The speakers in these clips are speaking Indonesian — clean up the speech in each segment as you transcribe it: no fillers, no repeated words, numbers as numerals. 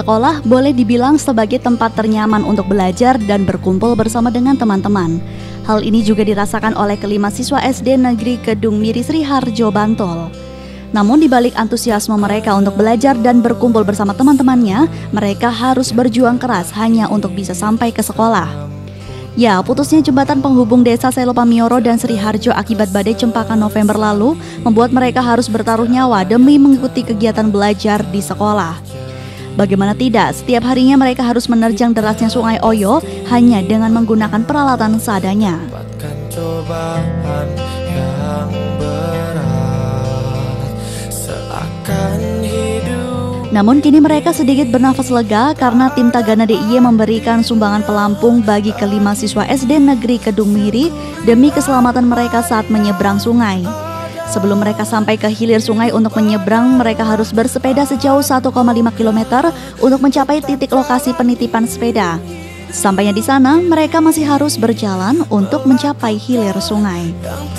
sekolah boleh dibilang sebagai tempat ternyaman untuk belajar dan berkumpul bersama dengan teman-teman. Hal ini juga dirasakan oleh kelima siswa SD Negeri Kedung Miri Sriharjo, Bantul. Namun di balik antusiasme mereka untuk belajar dan berkumpul bersama teman-temannya, mereka harus berjuang keras hanya untuk bisa sampai ke sekolah. Ya, putusnya jembatan penghubung desa Selopamioro dan Sriharjo akibat badai Cempaka November lalu membuat mereka harus bertaruh nyawa demi mengikuti kegiatan belajar di sekolah. Bagaimana tidak, setiap harinya mereka harus menerjang derasnya Sungai Oyo hanya dengan menggunakan peralatan seadanya. Namun kini mereka sedikit bernafas lega karena tim Tagana DIY memberikan sumbangan pelampung bagi kelima siswa SD Negeri Kedung Miri demi keselamatan mereka saat menyeberang sungai. Sebelum mereka sampai ke hilir sungai untuk menyeberang, mereka harus bersepeda sejauh 1,5 km untuk mencapai titik lokasi penitipan sepeda. Sampainya di sana, mereka masih harus berjalan untuk mencapai hilir sungai.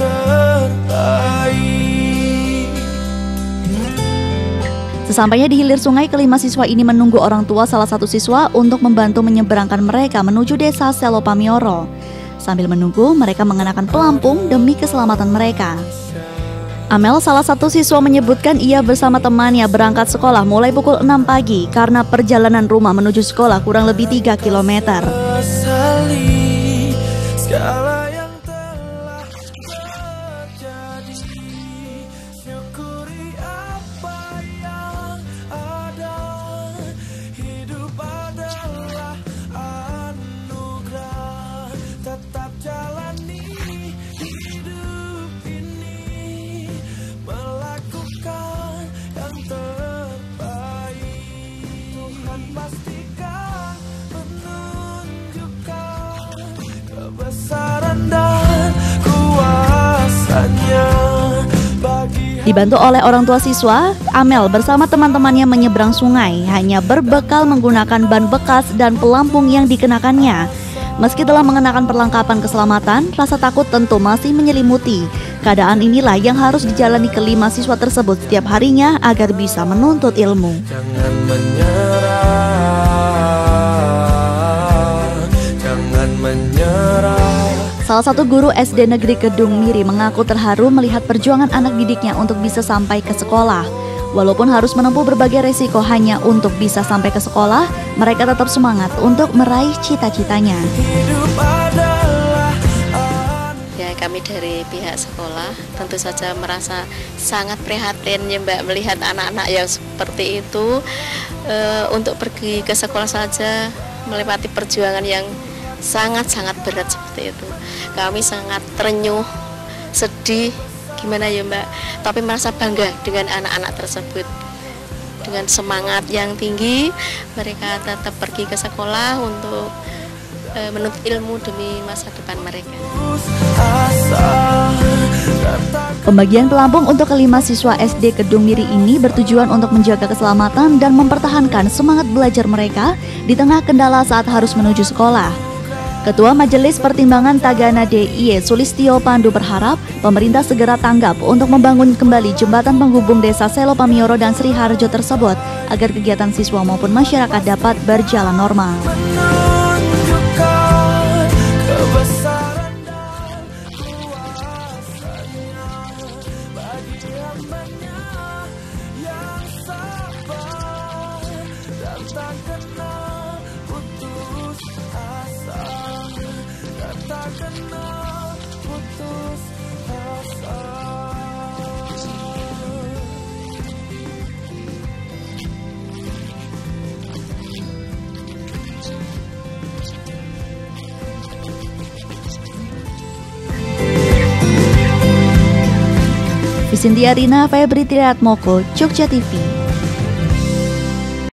Sesampainya di hilir sungai, kelima siswa ini menunggu orang tua salah satu siswa untuk membantu menyeberangkan mereka menuju desa Selopamioro. Sambil menunggu, mereka mengenakan pelampung demi keselamatan mereka. Amel, salah satu siswa, menyebutkan ia bersama temannya berangkat sekolah mulai pukul 6 pagi karena perjalanan rumah menuju sekolah kurang lebih 3 km. Dibantu oleh orang tua siswa, Amel bersama teman-temannya menyeberang sungai hanya berbekal menggunakan ban bekas dan pelampung yang dikenakannya. Meski telah mengenakan perlengkapan keselamatan, rasa takut tentu masih menyelimuti. Keadaan inilah yang harus dijalani kelima siswa tersebut setiap harinya agar bisa menuntut ilmu. Jangan menyerah, jangan menyerah. Salah satu guru SD Negeri Kedung Miri mengaku terharu melihat perjuangan anak didiknya untuk bisa sampai ke sekolah. Walaupun harus menempuh berbagai resiko hanya untuk bisa sampai ke sekolah, mereka tetap semangat untuk meraih cita-citanya. Ya, kami dari pihak sekolah tentu saja merasa sangat prihatin ya Mbak, melihat anak-anak yang seperti itu untuk pergi ke sekolah saja melewati perjuangan yang sangat-sangat berat seperti itu. Kami sangat terenyuh, sedih, gimana ya Mbak, tapi merasa bangga dengan anak-anak tersebut. Dengan semangat yang tinggi, mereka tetap pergi ke sekolah untuk menuntut ilmu demi masa depan mereka. Pembagian pelampung untuk kelima siswa SD Kedung Miri ini bertujuan untuk menjaga keselamatan dan mempertahankan semangat belajar mereka di tengah kendala saat harus menuju sekolah. Ketua Majelis Pertimbangan Tagana DIY Sulistyo Pandu berharap pemerintah segera tanggap untuk membangun kembali jembatan penghubung desa Selopamioro dan Sriharjo tersebut agar kegiatan siswa maupun masyarakat dapat berjalan normal. Visintia Rina, Febri Triatmoko, Jogja TV.